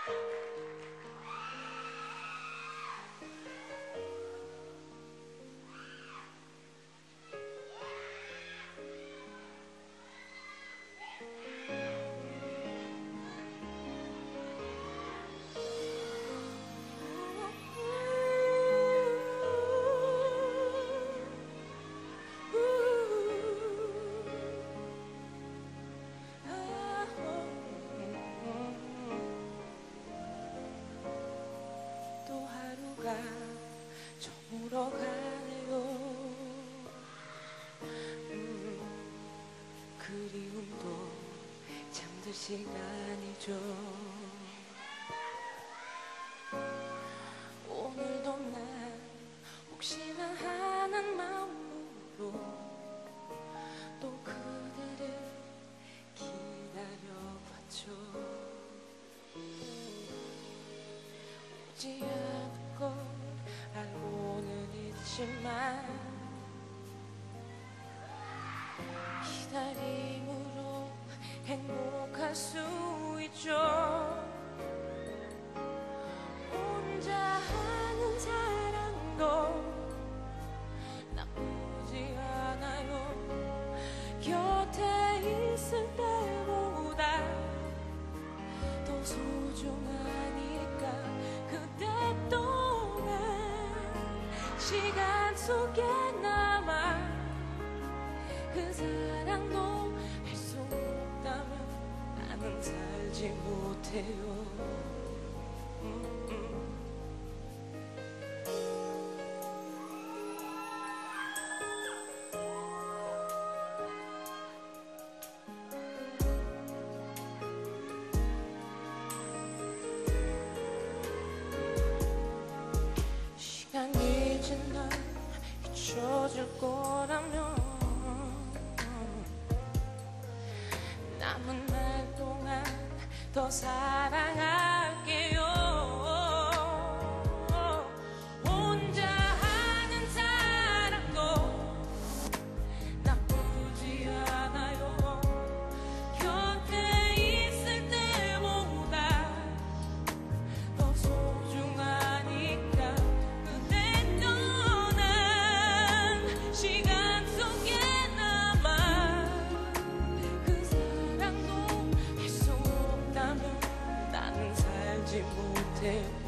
저물어가네요. 그리움도 잠들 시간이죠. 오늘도 난 혹시나 하는 마음으로 또 그대를 기다려봤죠. 오지 않을 걸 알고는 있지만 기다림으로 행복할 수 있죠. 혼자 하는 사랑도 나쁘지 않아요. 곁에 있을 때보다 더 소중하니까 그대 또한 시간 속에 남아 그 사랑도 할 수 없다면 나는 살지 못해요. 시간이 지나 잊혀질 거라면 남은 날 동안 더 사랑할게요. 혼자 하는 사랑도 나쁘지 않아요. 곁에 있을 때보다 더 소중하니까 그대 떠난 시간 속에 남아 그 사랑도 할 수 없다면 나는 살지 못해.